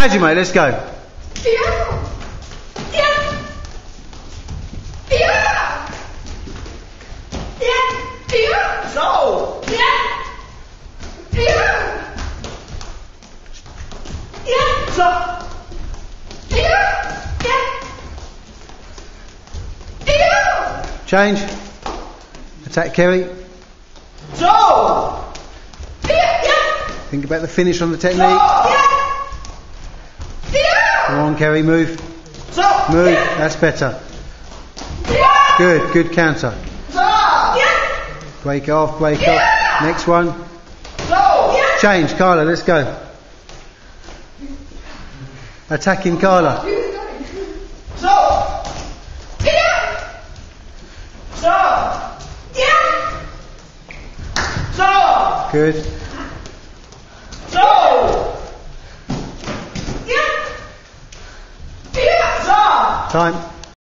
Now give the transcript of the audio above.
Hajime, let's go. Change. Attack Kerry. Think about the finish on the technique. Come on, Kerry, move. Move, that's better. Good, good counter. Break off, break off. Next one. Change, Carla, let's go. Attacking Carla. Good. Time.